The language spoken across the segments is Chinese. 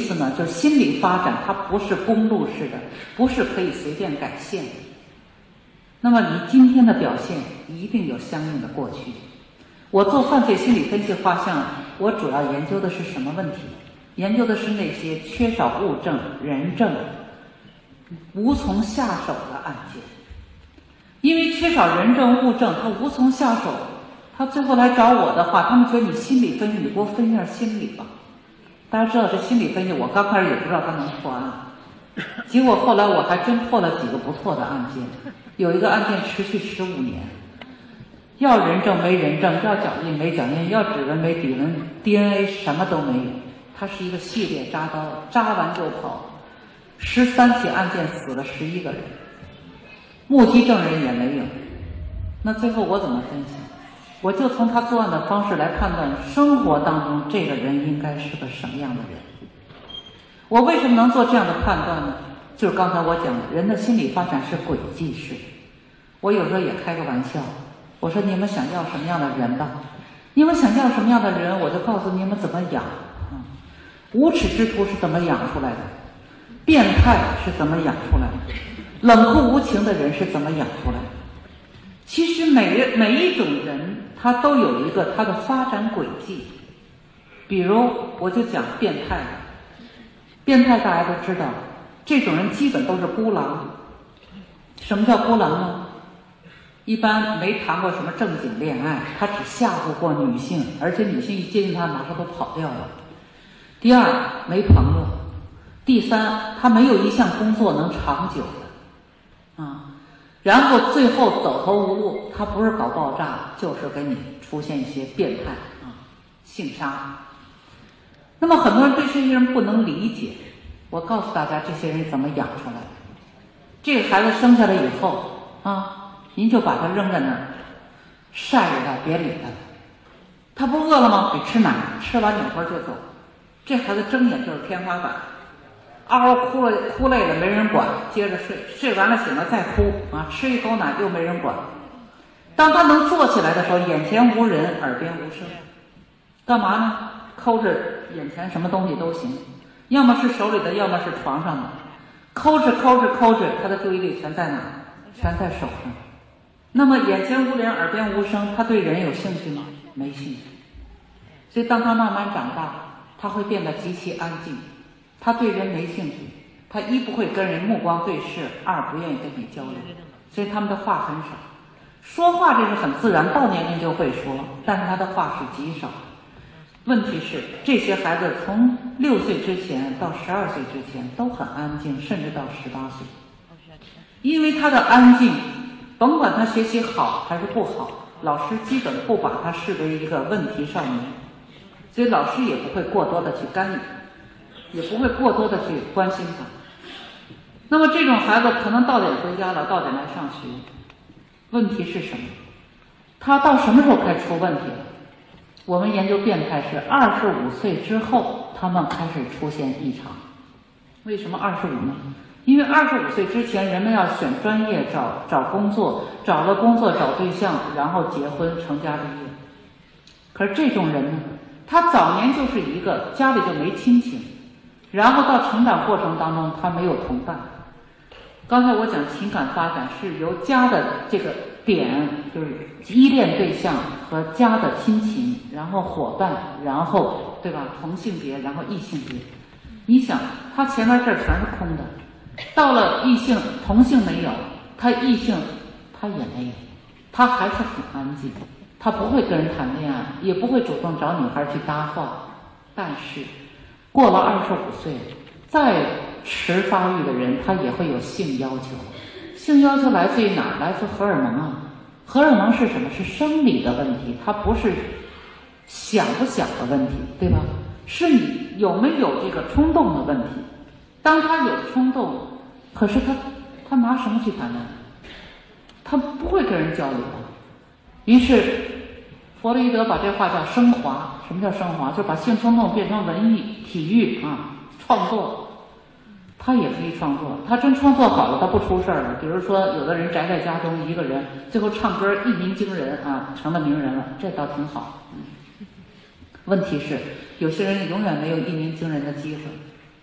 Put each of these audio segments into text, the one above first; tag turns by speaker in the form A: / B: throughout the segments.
A: 思呢，就是心理发展它不是公路式的，不是可以随便改线的。那么你今天的表现一定有相应的过去。我做犯罪心理分析画像，我主要研究的是什么问题？研究的是那些缺少物证、人证、无从下手的案件。因为缺少人证物证，他无从下手，他最后来找我的话，他们觉得你心理分析，你给我分一下心理吧。大家知道这心理分析，我刚开始也不知道他能破案，结果后来我还真破了几个不错的案件。有一个案件持续15年，要人证没人证，要脚印没脚印，要指纹没指纹 ，DNA 什么都没有。它是一个系列扎刀，扎完就跑，13起案件死了11个人，目击证人也没有。那最后我怎么分析？我就从他作案的方式来判断生活当中这个人应该是个什么样的人。我为什么能做这样的判断呢？就是刚才我讲的，人的心理发展是轨迹式的。我有时候也开个玩笑，我说你们想要什么样的人吧？你们想要什么样的人，我就告诉你们怎么养。无耻之徒是怎么养出来的？变态是怎么养出来的？冷酷无情的人是怎么养出来的？其实每一种人，他都有一个他的发展轨迹。比如，我就讲变态。变态大家都知道，这种人基本都是孤狼。什么叫孤狼呢？一般没谈过什么正经恋爱，他只吓唬过女性，而且女性一接近他，马上都跑掉了。第二，没朋友。第三，他没有一项工作能长久的。然后最后走投无路，他不是搞爆炸，就是给你出现一些变态性杀。那么很多人对这些人不能理解，我告诉大家这些人怎么养出来的。这个孩子生下来以后您就把他扔在那儿，晒着他，别理他。他不饿了吗？给吃奶，吃完扭头就走。这孩子睁眼就是天花板，嗷哭累了没人管，接着睡，睡完了醒了再哭吃一口奶又没人管。当他能坐起来的时候，眼前无人，耳边无声，干嘛呢？抠着眼前什么东西都行，要么是手里的，要么是床上的，抠着，他的注意力全在哪？全在手上。那么眼前无人，耳边无声，他对人有兴趣吗？没兴趣。所以当他慢慢长大，他会变得极其安静，他对人没兴趣，他一不会跟人目光对视，二不愿意跟你交流，所以他们的话很少。说话这是很自然，到年龄就会说，但是他的话是极少。问题是这些孩子从6岁之前到12岁之前都很安静，甚至到18岁。因为他的安静，甭管他学习好还是不好，老师基本不把他视为一个问题少年，所以老师也不会过多的去干预，也不会过多的去关心他。那么这种孩子可能到点回家了，到点来上学，问题是什么？他到什么时候开始出问题了？我们研究变态是25岁之后，他们开始出现异常。为什么25呢？因为25岁之前，人们要选专业、找工作，找了工作找对象，然后结婚成家立业。可是这种人呢，他早年就是一个家里就没亲情，然后到成长过程当中，他没有同伴。刚才我讲情感发展是由家的这个点，就是依恋对象和家的亲情，然后伙伴，然后对吧，同性别，然后异性别。你想，他前面这全是空的，到了异性同性没有，他异性他也没有，他还是很安静，他不会跟人谈恋爱，也不会主动找女孩去搭话。但是过了25岁，再迟发育的人，他也会有性要求。性要求来自于哪儿？来自荷尔蒙啊。荷尔蒙是什么？是生理的问题，它不是想不想的问题，对吧？是你有没有这个冲动的问题。当他有冲动，可是他拿什么去谈恋爱？他不会跟人交流的。于是弗洛伊德把这话叫升华。什么叫升华？就把性冲动变成文艺、体育创作。他也可以创作，他真创作好了，他不出事儿了。比如说，有的人宅在家中一个人，最后唱歌一鸣惊人成了名人了，这倒挺好。问题是，有些人永远没有一鸣惊人的机会。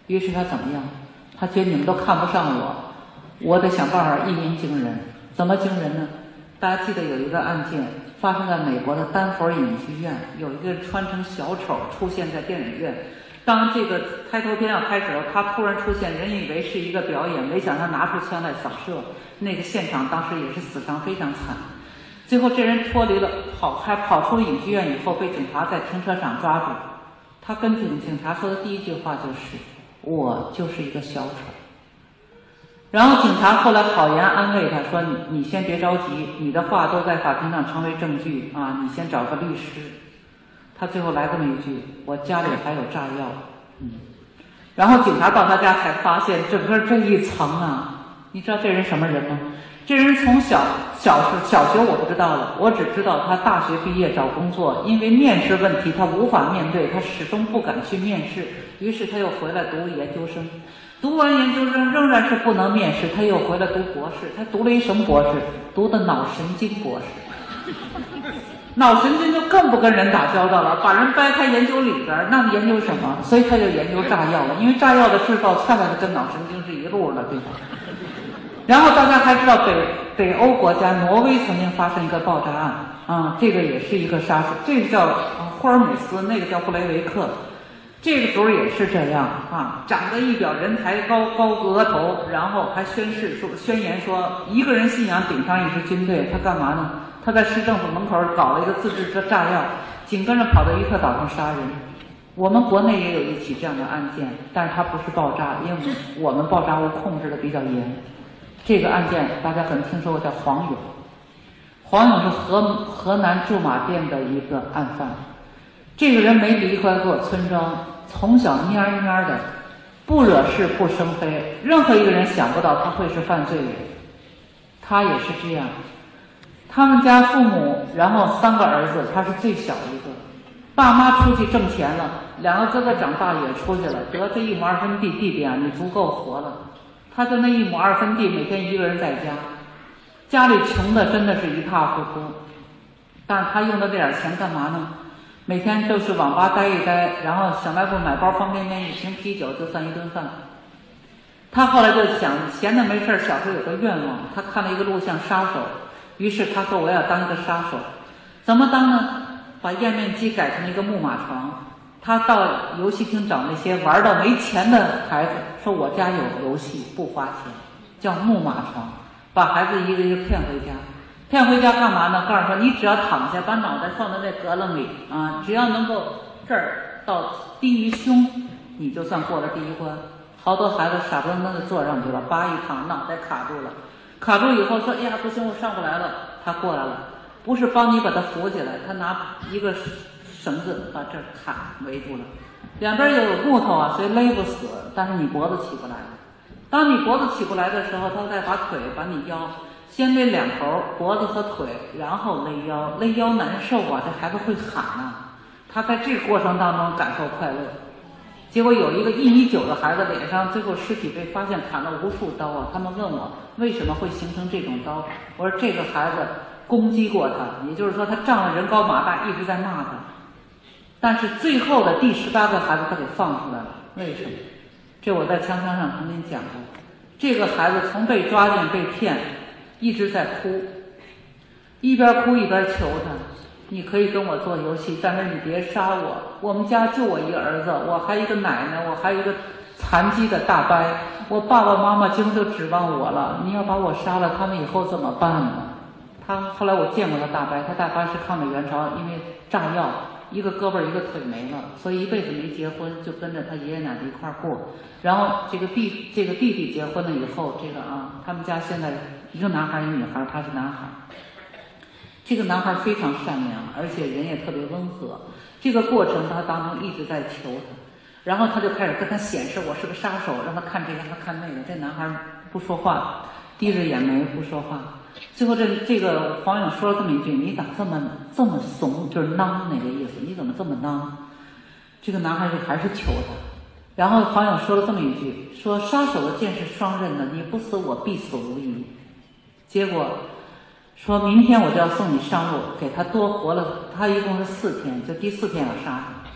A: 于是他怎么样？他觉得你们都看不上我，我得想办法一鸣惊人。怎么惊人呢？大家记得有一个案件发生在美国的丹佛影剧院，有一个人穿成小丑出现在电影院。当这个开头片要开始了，他突然出现，人以为是一个表演，没想到拿出枪来扫射。那个现场当时也是死伤非常惨。最后这人脱离了跑出影剧院以后，被警察在停车场抓住。他跟警察说的第一句话就是：“我就是一个小丑。”然后警察后来好言安慰他说：“你先别着急，你的话都在法庭上成为证据啊，你先找个律师。”他最后来这么一句：“我家里还有炸药。”然后警察到他家才发现整个这一层啊，你知道这人什么人吗？这人从小学我不知道了，我只知道他大学毕业找工作，因为面试问题他无法面对，他始终不敢去面试，于是他又回来读研究生。读完研究生仍然是不能面试，他又回来读博士。他读了一什么博士？读的脑神经博士。脑神经就更不跟人打交道了，把人掰开研究里边，那研究什么？所以他就研究炸药了，因为炸药的制造恰恰是跟脑神经是一路的，对吧？然后大家还知道北欧国家挪威曾经发生一个爆炸案啊，这个也是一个杀手，这个叫霍尔姆斯，那个叫布雷维克。这个时候也是这样啊，长得一表人才高额头，然后还宣言说一个人信仰顶上一支军队。他干嘛呢？他在市政府门口搞了一个自制炸药，紧跟着跑到伊特岛上杀人。我们国内也有一起这样的案件，但是它不是爆炸，因为我们爆炸物控制的比较严。这个案件大家可能听说过，叫黄勇。黄勇是河南驻马店的一个案犯。这个人没离开过村庄，从小蔫蔫的，不惹是不生非，任何一个人想不到他会是犯罪人。他也是这样。他们家父母，然后3个儿子，他是最小一个。爸妈出去挣钱了，2个哥哥长大也出去了，得这1亩2分地，弟弟啊，你足够活了。他就那1亩2分地，每天一个人在家，家里穷的真的是一塌糊涂。但是他用的这点钱干嘛呢？每天都是网吧待一待，然后小卖部买包方便面，1瓶啤酒就算一顿饭。他后来就想，闲的没事，小时候有个愿望，他看了一个录像杀手，于是他说我要当一个杀手。怎么当呢？把验面机改成一个木马床。他到游戏厅找那些玩到没钱的孩子，说我家有游戏不花钱，叫木马床，把孩子一个一个骗回家。骗回家干嘛呢？告诉说你只要躺下，把脑袋放在那格楞里啊，只要能够这儿到低于胸，你就算过了第一关。好多孩子傻不愣登的坐上去了，叭一躺，脑袋卡住了。卡住以后说：“哎呀，不行，我上不来了。”他过来了，不是帮你把他扶起来，他拿一个绳子把这卡围住了，两边有木头啊，所以勒不死，但是你脖子起不来。当你脖子起不来的时候，他再把你腰先勒2头，脖子和腿，然后勒腰，勒腰难受啊，这孩子会喊啊。他在这个过程当中感受快乐。结果有一个1.9米的孩子脸上最后尸体被发现砍了无数刀啊！他们问我为什么会形成这种刀，我说这个孩子攻击过他，也就是说他仗着人高马大一直在骂他，但是最后的第18个孩子他给放出来了。为什么？这我在枪上曾经讲过，这个孩子从被抓进被骗一直在哭，一边哭一边求他，你可以跟我做游戏，但是你别杀我，我们家就我一个儿子，我还有一个奶奶，我还有一个残疾的大伯，我爸爸妈妈几乎都指望我了，你要把我杀了，他们以后怎么办呢？后来我见过他大伯，他大伯是抗美援朝，因为炸药一个胳膊一个腿没了，所以一辈子没结婚，就跟着他爷爷奶奶一块过。然后这个弟弟结婚了以后，他们家现在一个男孩一个女孩，他是男孩。这个男孩非常善良，而且人也特别温和。这个过程他当中一直在求他，然后他就开始跟他显示我是个杀手，让他看这个，让他看那个。这男孩不说话，低着眼眉不说话。最后这个黄勇说了这么一句：“你咋这么怂？就是孬那个意思，你怎么这么孬？”这个男孩就还是求他。然后黄勇说了这么一句：“说杀手的剑是双刃的，你不死我必死无疑。”结果说明天我就要送你上路，给他多活了，他一共是4天，就第4天要杀他。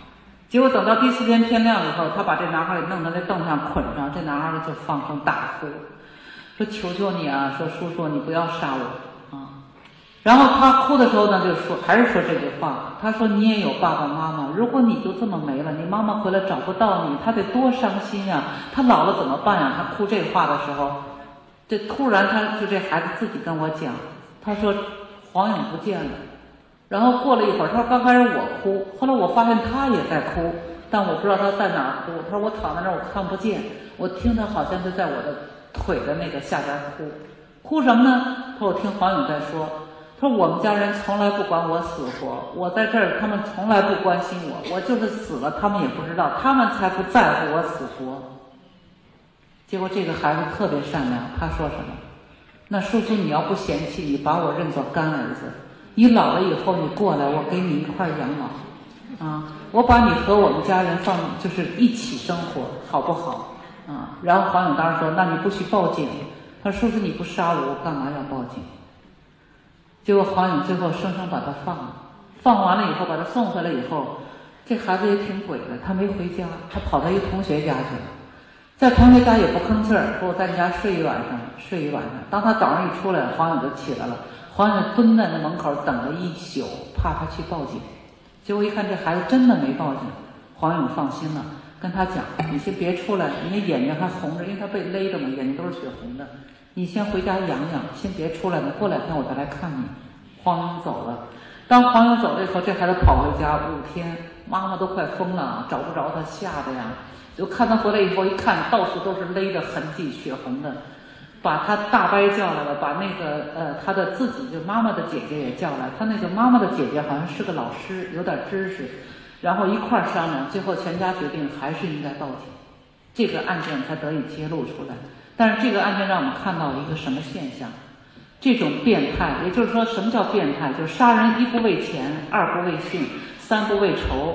A: 结果等到第4天天亮以后，他把这男孩给弄到那凳上捆上，这男孩就放声大哭，说求求你啊，说叔叔你不要杀我啊。然后他哭的时候呢，就说还是说这句话，他说你也有爸爸妈妈，如果你就这么没了，你妈妈回来找不到你，他得多伤心呀，他老了怎么办呀？他哭这话的时候，这突然这孩子自己跟我讲，他说黄勇不见了。然后过了一会儿，他说刚开始我哭，后来我发现他也在哭，但我不知道他在哪儿哭。他说我躺在那儿我看不见，我听他好像就在我的腿的那个下边哭。哭什么呢？他说我听黄勇在说，他说我们家人从来不管我死活，我在这儿他们从来不关心我，我就是死了他们也不知道，他们才不在乎我死活。结果这个孩子特别善良，他说什么？那叔叔你要不嫌弃，你把我认作干儿子，你老了以后你过来，我给你一块养老啊，我把你和我们家人就是一起生活，好不好啊？然后黄勇当时说，那你不许报警。他说叔叔你不杀我，我干嘛要报警？结果黄勇最后生生把他放了，放完了以后把他送回来以后，这孩子也挺鬼的，他没回家，他跑到一同学家去了，在同学家也不吭气儿，说我在你家睡一晚上。当他早上一出来，黄勇就起来了，黄勇蹲在那门口等了一宿，怕他去报警。结果一看这孩子真的没报警，黄勇放心了，跟他讲，你先别出来，你的眼睛还红着，因为他被勒着嘛，眼睛都是血红的，你先回家养养，先别出来，你过2天我再来看你。黄勇走了，当黄勇走了以后，这孩子跑回家5天，妈妈都快疯了，找不着他，吓得呀，就看他回来以后一看，到处都是勒的痕迹，血红的，把他大伯叫来了，把那个他的自己就妈妈的姐姐也叫来，他那个妈妈的姐姐好像是个老师，有点知识，然后一块儿商量，最后全家决定还是应该报警，这个案件才得以揭露出来。但是这个案件让我们看到了一个什么现象？这种变态，也就是说什么叫变态？就是杀人1不为钱，2不为性，3不为仇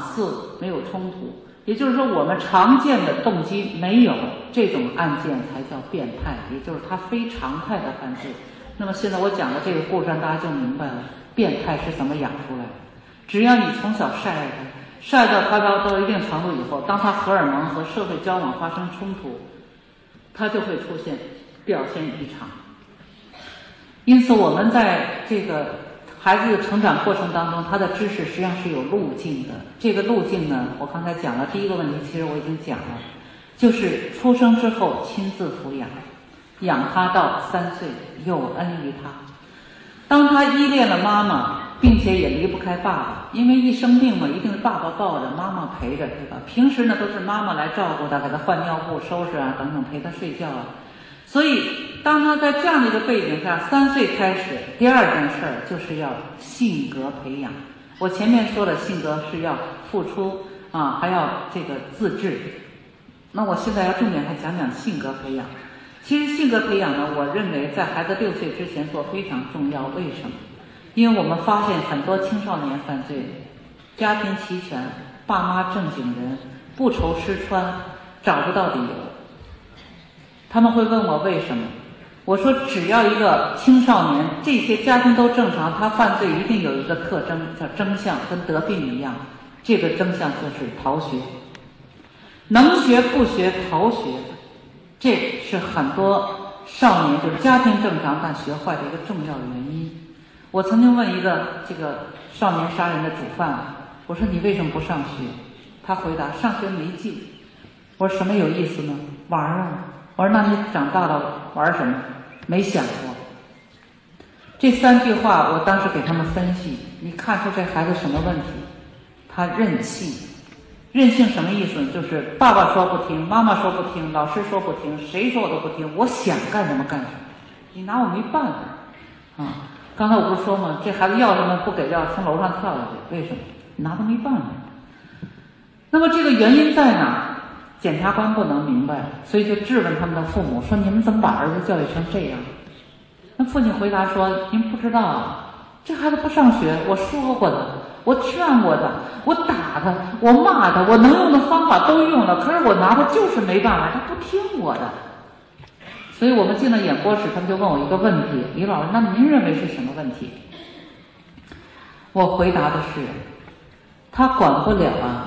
A: ，4没有冲突。也就是说我们常见的动机没有，这种案件才叫变态，也就是他非常态的犯罪。那么现在我讲的这个故事让大家就明白了，变态是怎么养出来的。只要你从小晒他，晒到他到一定程度以后，当他荷尔蒙和社会交往发生冲突，他就会出现表现异常。因此我们在这个孩子的成长过程当中，他的知识实际上是有路径的。这个路径呢，我刚才讲了第一个问题，其实我已经讲了，就是出生之后亲自抚养，养他到3岁，有恩于他。当他依恋了妈妈，并且也离不开爸爸，因为一生病嘛，一定是爸爸抱着，妈妈陪着，对吧？平时呢都是妈妈来照顾他，给他换尿布、收拾啊等等，陪他睡觉啊。所以当他在这样的一个背景下，3岁开始，第二件事儿就是要性格培养。我前面说了，性格是要付出啊，还要这个自制。那我现在要重点还讲讲性格培养。其实性格培养呢，我认为在孩子6岁之前做非常重要。为什么？因为我们发现很多青少年犯罪，家庭齐全，爸妈正经人，不愁吃穿，找不到理由。他们会问我为什么？我说只要一个青少年，这些家庭都正常，他犯罪一定有一个特征，叫征象，跟得病一样。这个征象就是逃学，能学不学逃学，这是很多少年就是家庭正常但学坏的一个重要的原因。我曾经问一个这个少年杀人的主犯，我说你为什么不上学？他回答上学没劲。我说什么有意思呢？玩啊。我说那你长大了玩什么？没想过。这3句话我当时给他们分析，你看出这孩子什么问题？他任性。任性什么意思？就是爸爸说不听，妈妈说不听，老师说不听，谁说我都不听，我想干什么干什么，你拿我没办法啊！刚才我不是说吗？这孩子要什么不给要，从楼上跳下去，为什么？你拿他没办法。那么这个原因在哪？检察官不能明白，所以就质问他们的父母说：“你们怎么把儿子教育成这样？”那父亲回答说：“您不知道啊，这孩子不上学，我说过的，我劝过他，我打他，我骂他，我能用的方法都用了，可是我拿他就是没办法，他不听我的。”所以我们进了演播室，他们就问我一个问题：“李老师，那您认为是什么问题？”我回答的是：他管不了啊，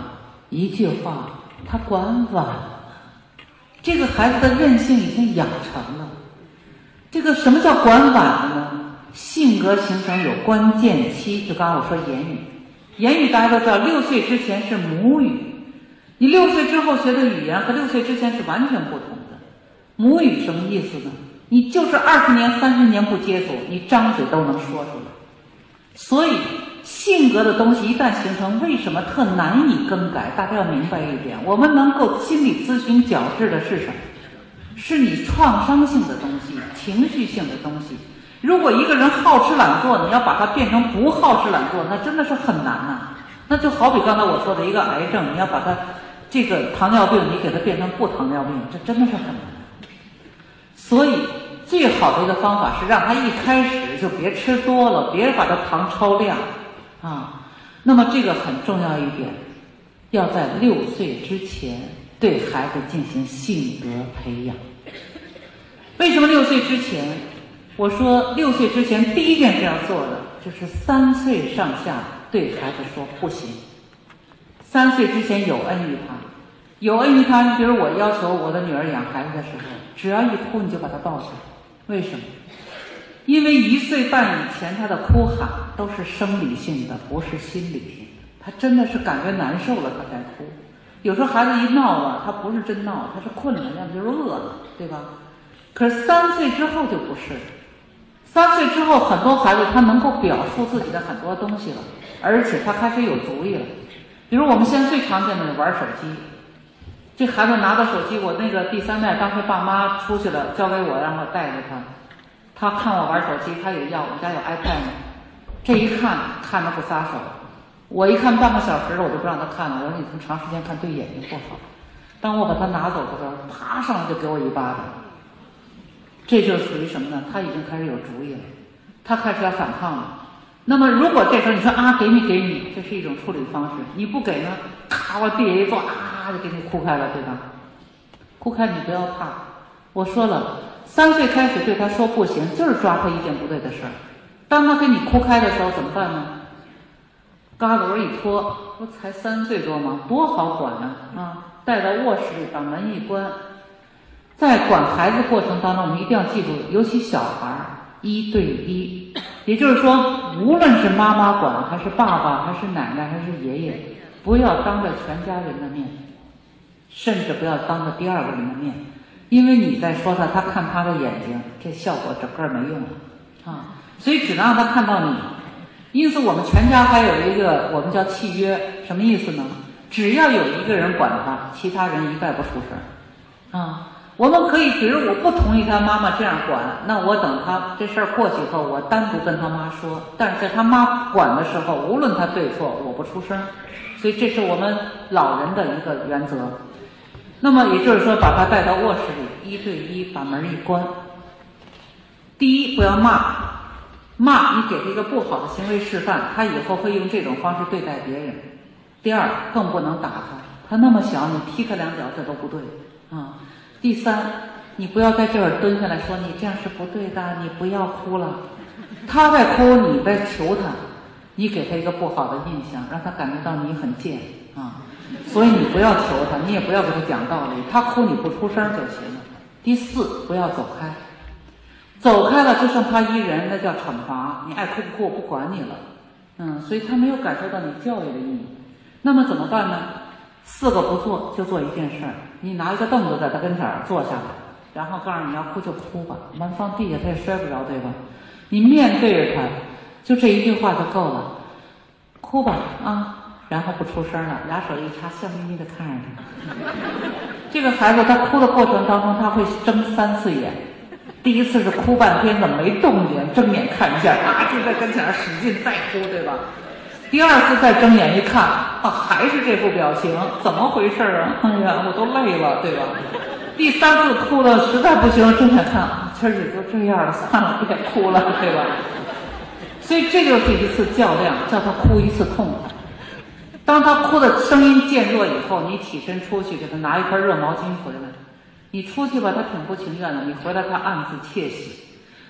A: 一句话，他管晚了。这个孩子的韧性已经养成了。这个什么叫管晚了呢？性格形成有关键期，就刚刚我说言语，言语大家都知道，6岁之前是母语，你6岁之后学的语言和6岁之前是完全不同的。母语什么意思呢？你就是20年、30年不接触，你张嘴都能说出来。所以性格的东西一旦形成，为什么特难以更改？大家要明白一点，我们能够心理咨询矫治的是什么？是你创伤性的东西，情绪性的东西。如果一个人好吃懒做，你要把它变成不好吃懒做，那真的是很难呐。那就好比刚才我说的一个癌症，你要把它这个糖尿病，你给它变成不糖尿病，这真的是很难。所以最好的一个方法是让他一开始就别吃多了，别把它糖超量啊。那么这个很重要一点，要在6岁之前对孩子进行性格培养。为什么6岁之前？我说6岁之前第一件事要做的就是3岁上下对孩子说不行。3岁之前有恩于他，有恩于他。你比如我要求我的女儿养孩子的时候，只要一哭你就把她抱起来。为什么？因为1岁半以前她的哭喊都是生理性的，不是心理性的。她真的是感觉难受了她才哭。有时候孩子一闹了，他不是真闹，他是困了，要么就是饿了，对吧？可是3岁之后就不是。3岁之后，很多孩子他能够表述自己的很多东西了，而且他开始有主意了。比如我们现在最常见的玩手机，这孩子拿到手机，我那个第3代当时爸妈出去了，交给我让我带着他，他看我玩手机，他也要，我们家有 iPad 呢，这一看得不撒手。我一看半个小时了，我就不让他看了，我说你这么长时间看对眼睛不好。当我把他拿走的时候，啪上来就给我一巴掌。这就属于什么呢？他已经开始有主意了，他开始要反抗了。那么如果这时候你说啊给你，这是一种处理方式。你不给呢，咔往地下一坐，啊就给你哭开了，对吧？哭开你不要怕，我说了，3岁开始对他说不行，就是抓他一件不对的事儿。当他跟你哭开的时候怎么办呢？嘎轮一拖，不才3岁多吗？多好管啊！带到卧室里，把门一关。在管孩子过程当中，我们一定要记住，尤其小孩1对1，也就是说，无论是妈妈管，还是爸爸，还是奶奶，还是爷爷，不要当着全家人的面，甚至不要当着第2个人的面，因为你在说他，他看他的眼睛，这效果整个没用了啊！所以只能让他看到你。因此，我们全家还有一个我们叫契约，什么意思呢？只要有一个人管他，其他人一概不出声啊。我们可以，比如我不同意他妈妈这样管，那我等他这事儿过去以后，我单独跟他妈说。但是在他妈管的时候，无论他对错，我不出声。所以这是我们老人的一个原则。那么也就是说，把他带到卧室里，1对1，把门一关。第一，不要骂，你给他一个不好的行为示范，他以后会用这种方式对待别人。第2，更不能打他那么小，你踢他2脚这都不对啊。第3，你不要在这儿蹲下来说你这样是不对的，你不要哭了。他在哭，你在求他，你给他一个不好的印象，让他感觉到你很贱啊。所以你不要求他，你也不要给他讲道理，他哭你不出声就行了。第4，不要走开，走开了就剩他一人，那叫惩罚。你爱哭不哭，我不管你了。所以他没有感受到你教育的意义。那么怎么办呢？4个不做就做一件事儿，你拿一个凳子在他跟前坐下来，然后告诉你要哭就哭吧，门放地下他也摔不着，对吧？你面对着他，就这一句话就够了，哭吧啊，然后不出声了，俩手一插，笑眯眯的看着他。这个孩子他哭的过程当中，他会睁3次眼，第一次是哭半天怎么没动静，睁眼看一下啊，就在跟前使劲再哭，对吧？第2次再睁眼一看啊，还是这副表情，怎么回事啊？哎呀，我都累了，对吧？第3次哭的实在不行，睁眼看啊，今儿也就这样了，算了，别哭了，对吧？所以这就是一次较量，叫他哭一次痛快。当他哭的声音渐弱以后，你起身出去给他拿一块热毛巾回来。你出去吧，他挺不情愿的，你回来他暗自窃喜。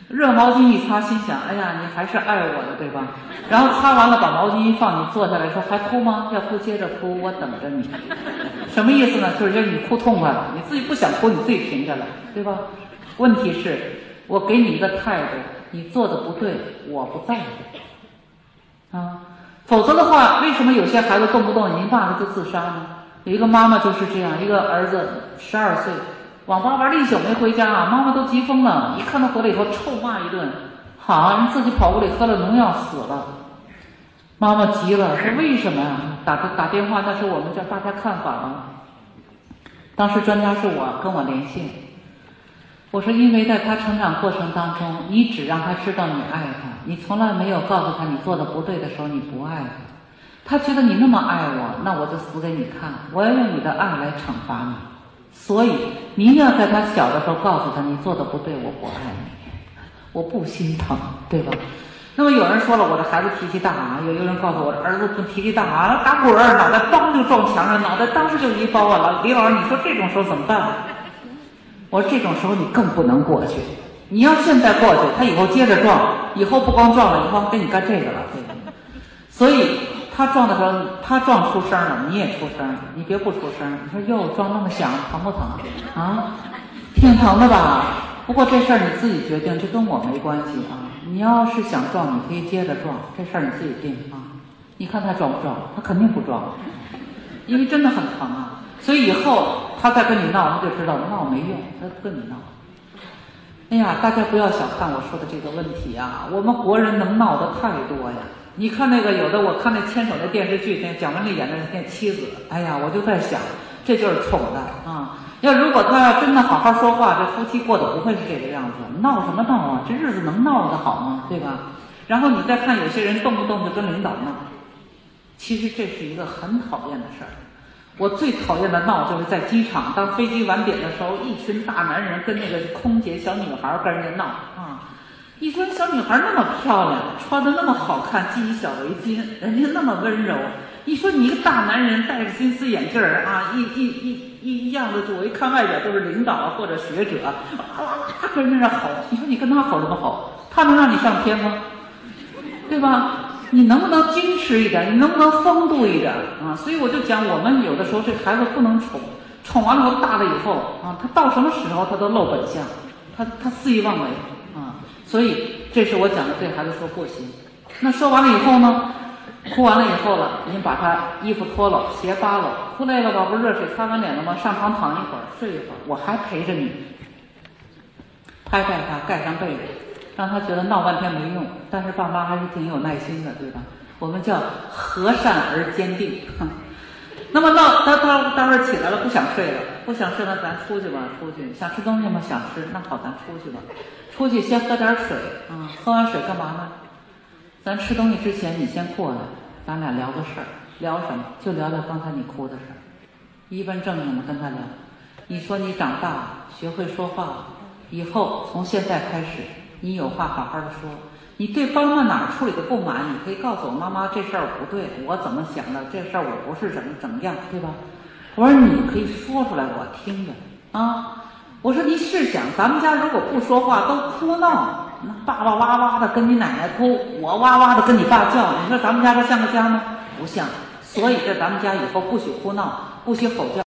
A: 热毛巾一擦，心想，哎呀，你还是爱我的，对吧？然后擦完了，把毛巾一放，你坐下来说还哭吗？要哭接着哭，我等着你。什么意思呢？就是让你哭痛快了，你自己不想哭，你自己停下来，对吧？问题是，我给你一个态度，你做的不对，我不在乎啊。否则的话，为什么有些孩子动不动您爸爸就自杀呢？有一个妈妈就是这样，一个儿子12岁。网吧玩了一宿没回家啊，妈妈都急疯了，一看他回来以后臭骂一顿，好，人自己跑屋里喝了农药死了。妈妈急了，说为什么呀？打电话，那时候我们叫大家看法了。当时专家是我跟我连线，我说因为在他成长过程当中，你只让他知道你爱他，你从来没有告诉他你做的不对的时候你不爱他。他觉得你那么爱我，那我就死给你看，我要用你的爱来惩罚你。所以你一定要在他小的时候告诉他，你做的不对，我不爱你，我不心疼，对吧？那么有人说了，我的孩子脾气大啊，有人告诉我的儿子脾气大啊，打滚儿，脑袋梆就撞墙上，脑袋当时就一包啊。李老师，你说这种时候怎么办？我说这种时候你更不能过去，你要现在过去，他以后接着撞，以后不光撞了，以后跟你干这个了，对吧？所以他撞的时候，他撞出声了，你也出声，你别不出声。你说哟，撞那么响，疼不疼啊？挺疼的吧？不过这事儿你自己决定，这跟我没关系啊。你要是想撞，你可以接着撞，这事儿你自己定啊。你看他撞不撞？他肯定不撞，因为真的很疼啊。所以以后他再跟你闹，他就知道闹没用，他不跟你闹。哎呀，大家不要小看我说的这个问题啊，我们国人能闹的太多呀。你看那个有的，我看那牵手的电视剧，那蒋雯丽演的那妻子，哎呀，我就在想，这就是宠的啊。如果他要真的好好说话，这夫妻过得不会是这个样子。闹什么闹啊？这日子能闹得好吗？对吧？然后你再看有些人动不动就跟领导闹，其实这是一个很讨厌的事儿。我最讨厌的闹就是在机场，当飞机晚点的时候，一群大男人跟那个空姐小女孩跟人家闹啊。一群小女孩那么漂亮，穿的那么好看，系一小围巾，人家那么温柔。你说你一个大男人戴着金丝眼镜儿啊，一样的，我一看外表都是领导啊或者学者，跟人家吼。你说你跟他吼什么吼？他能让你上天吗？对吧？你能不能矜持一点？你能不能风度一点啊？所以我就讲，我们有的时候这孩子不能宠，宠完了后大了以后啊，他到什么时候他都露本相，他肆意妄为啊。所以这是我讲的，对孩子说不行。那说完了以后呢，哭完了以后了，您把他衣服脱了，鞋扒了，哭累了吧？不是热水擦完脸了吗？上床躺一会儿，睡一会儿，我还陪着你，拍拍他，盖上被子，让他觉得闹半天没用。但是爸妈还是挺有耐心的，对吧？我们叫和善而坚定。那么闹他待会儿起来了，不想睡了，不想睡了，咱出去吧，出去。想吃东西吗？想吃，那好，咱出去吧。出去先喝点水啊，喝完水干嘛呢？咱吃东西之前你先过来，咱俩聊个事儿。聊什么？就聊聊刚才你哭的事儿，一本正经的跟他聊。你说你长大了，学会说话了，以后从现在开始，你有话好好的说。你对爸妈哪儿处理的不满，你可以告诉我，妈妈这事儿不对，我怎么想的，这事儿我不是怎么样，对吧？我说你可以说出来，我听着啊。我说你试想，咱们家如果不说话都哭闹，那爸爸哇哇的跟你奶奶哭，我哇哇的跟你爸叫，你说咱们家这像个家吗？不像。所以在咱们家以后不许哭闹，不许吼叫。